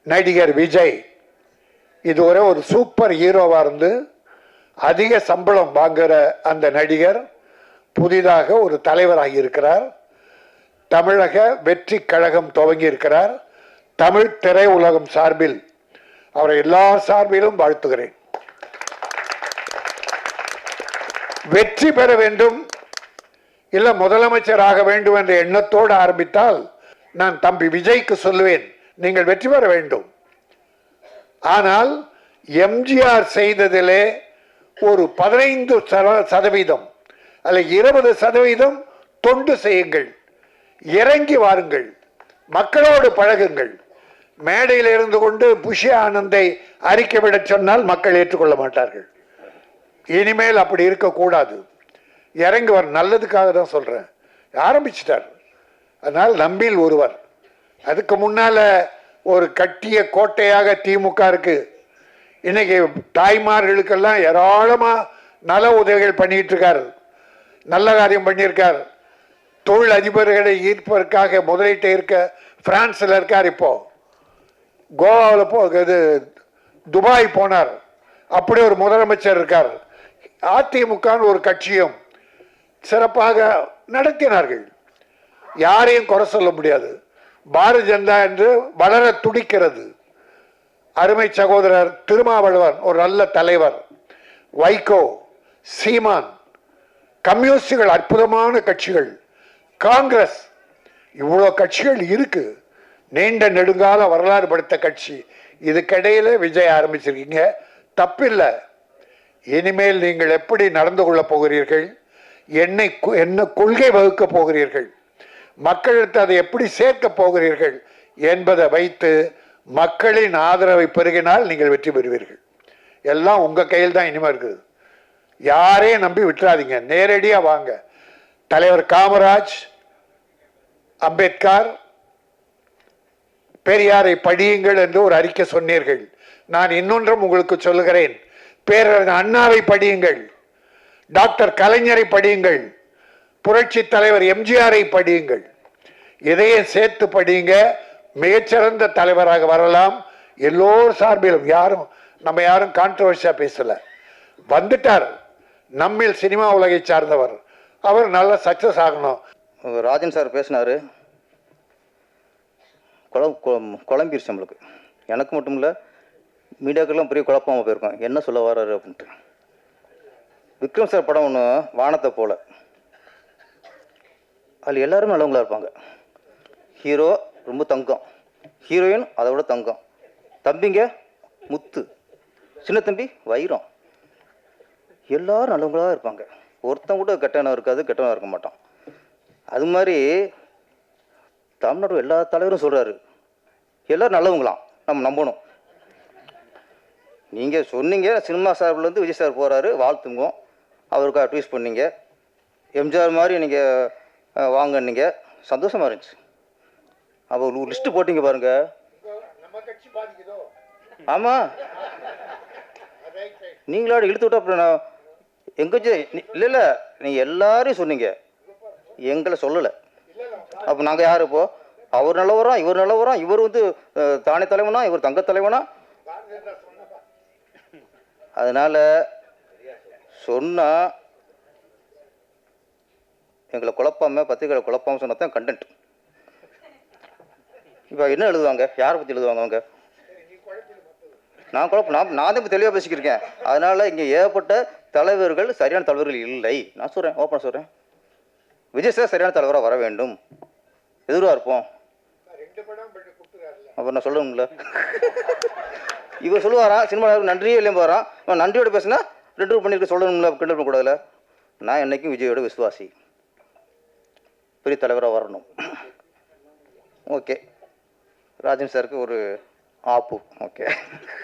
நடிகர் விஜய் இதுவரை ஒரு சூப்பர் ஹீரோவாக இருந்து அதிக சம்பளம் வாங்குகிற அந்த நடிகர் புதிதாக ஒரு தலைவராகி இருக்கிறார். தமிழக வெற்றி கழகம் துவங்கி இருக்கிறார். தமிழ் திரையுலகம் சார்பில் அவரை எல்லா சார்பிலும் வாழ்த்துகிறேன். வெற்றி பெற வேண்டும் இல்லை முதலமைச்சராக வேண்டும் என்ற எண்ணத்தோடு ஆரம்பித்தால் நான் தம்பி விஜய்க்கு சொல்லுவேன், நீங்கள் வெற்றி பெற வேண்டும். ஆனால் எம்ஜிஆர் செய்ததிலே ஒரு 15% அல்ல 20% தொண்டு செய்யுங்கள், இறங்கி வாருங்கள், மக்களோடு பழகுங்கள். மேடையில் இருந்து கொண்டு புஷி ஆனந்தை அறிக்கை விட சொன்னால் மக்கள் ஏற்றுக்கொள்ள மாட்டார்கள். இனிமேல் அப்படி இருக்கக்கூடாது. இறங்கி வர நல்லதுக்காக தான் சொல்றேன். ஆரம்பிச்சிட்டார். அதனால் நம்பில் ஒருவர். அதுக்கு முன்னால ஒரு கட்டிய கோட்டையாக திமுக இருக்கு. இன்னைக்கு தாய்மார்களுக்கெல்லாம் ஏராளமா நல உதவிகள் பண்ணிட்டு இருக்காரு. நல்ல காரியம் பண்ணியிருக்கார். தொழில் அதிபர்களை ஈர்ப்பதற்காக முதலீட்டை இருக்க பிரான்ஸ்ல இருக்கார். இப்போ கோவாவில் இது துபாய் போனார். அப்படி ஒரு முதலமைச்சர் இருக்கார். அதிமுக ஒரு கட்சியும் சிறப்பாக நடத்தினார்கள். யாரையும் குறை சொல்ல முடியாது. பாரதிய ஜனதா என்று வளர துடிக்கிறது. அருமை சகோதரர் திருமாவளவன் ஒரு நல்ல தலைவர். வைகோ, சீமான், கம்யூனிஸ்டுகள் அற்புதமான கட்சிகள். காங்கிரஸ், இவ்வளோ கட்சிகள் இருக்கு. நீண்ட நெடுங்கால வரலாறு படுத்த கட்சி. இதுக்கிடையில விஜய் ஆரம்பிச்சிருக்கீங்க, தப்பில்லை. இனிமேல் நீங்கள் எப்படி நடந்து கொள்ள போகிறீர்கள், என்ன கொள்கை வகுக்க போகிறீர்கள், மக்களுக்கு அதை எப்படி சேர்க்க போகிறீர்கள் என்பதை வைத்து மக்களின் ஆதரவை பெருகினால் நீங்கள் வெற்றி பெறுவீர்கள். எல்லாம் உங்க கையில் தான் இனிமே இருக்குது. யாரையும் நம்பி விட்டுறாதீங்க. நேரடியா வாங்க. தலைவர் காமராஜ், அம்பேத்கர், பெரியாரை படியுங்கள் என்று ஒரு அறிக்கை சொன்னீர்கள். நான் இன்னொன்றும் உங்களுக்கு சொல்லுகிறேன். பேரறிஞர் அண்ணாவை படியுங்கள், டாக்டர் கலைஞரை படியுங்கள், புரட்சி தலைவர் எம்ஜிஆரை படியுங்கள். இதையும் சேர்த்து படியுங்க. மிகச்சிறந்த தலைவராக வரலாம். எல்லோரும் சார்பிலும் நம்ம யாரும் கான்ட்ரவர்சியா பேசல. வந்துட்டார். நம்மில் சினிமா உலகை சார்ந்தவர். அவர் நல்ல சக்சஸ் ஆகணும். ராஜன் சார் பேசினாரு, குழம்பிருச்சு நம்மளுக்கு. எனக்கு மட்டும் இல்லை, மீடியாக்கெல்லாம் பெரிய குழப்பமாக போயிருக்கோம். என்ன சொல்ல வர்றாரு அப்படின்ட்டு. விக்ரம் சார் படம் ஒன்று வானத்தை போல, அதில் எல்லாருமே நல்லவங்களா இருப்பாங்க. ஹீரோ ரொம்ப தங்கம், ஹீரோயின் அதை விட தங்கம், தம்பிங்க முத்து, சின்ன தம்பி வைரம், எல்லாரும் நல்லவங்களாக இருப்பாங்க. ஒருத்தன் கூட கெட்டவனாக இருக்காது, கெட்டவனாக இருக்க மாட்டான். அது மாதிரி தமிழ்நாடு எல்லா தலைவரும் சொல்கிறாரு, எல்லோரும் நல்லவங்களாம், நம்ம நம்பணும். நீங்கள் சொன்னீங்க, சினிமா சார்பிலேருந்து விஜய் சார் போகிறாரு, வாழ்த்துங்க. அவருக்காக ட்வீட் பண்ணீங்க. எம்ஜிஆர் மாதிரி நீங்கள் வாங்கினீங்க, சந்தோஷமாக இருந்துச்சு. அப்போ ஒரு லிஸ்ட்டு போட்டிங்க பாருங்க. ஆமாம், நீங்களோட இழுத்து விட்டா அப்புறம் நான் எங்கே இல்லை இல்லை, நீங்கள் எல்லாரையும் சொன்னீங்க, எங்களை சொல்லலை. அப்போ நாங்கள் யார் இப்போ? அவர் நல்லவரா, இவர் நல்லவரா, இவர் வந்து தானே தலைவனா, இவர் தங்க தலைவனா? அதனால் சொன்னால் எங்களை குழப்பாமல், பத்திரிகைகளை குழப்பாமல் சொன்னால் தான் கண்டென்ட். இப்போ என்ன எழுதுவாங்க, யாரை பற்றி எழுதுவாங்க அவங்க? நான் நான் தான் இப்போ தெளிவாக பேசிக்கிருக்கேன். அதனால் இங்கே ஏகப்பட்ட தலைவர்கள் சரியான தலைவர்கள் இல்லை. நான் சொல்கிறேன், ஓப்பனாக சொல்கிறேன். விஜய் சார் சரியான தலைவராக வர வேண்டும், எதிராக இருப்போம். அப்புறம் நான் சொல்லணும்ல, இவர் சொல்லுவாரா சினிமாவில் நன்றியே இல்லையும் போகிறான். அவன் நன்றியோடு பேசுனா 2 பண்ணியிருக்க சொல்லணும்ல, கிண்டல் பண்ணக்கூடாதுல. நான் என்றைக்கும் விஜயோட விசுவாசி, பெரிய தலைவராக வரணும். ஓகே, ராஜன் சாருக்கு ஒரு ஆப்பு. ஓகே.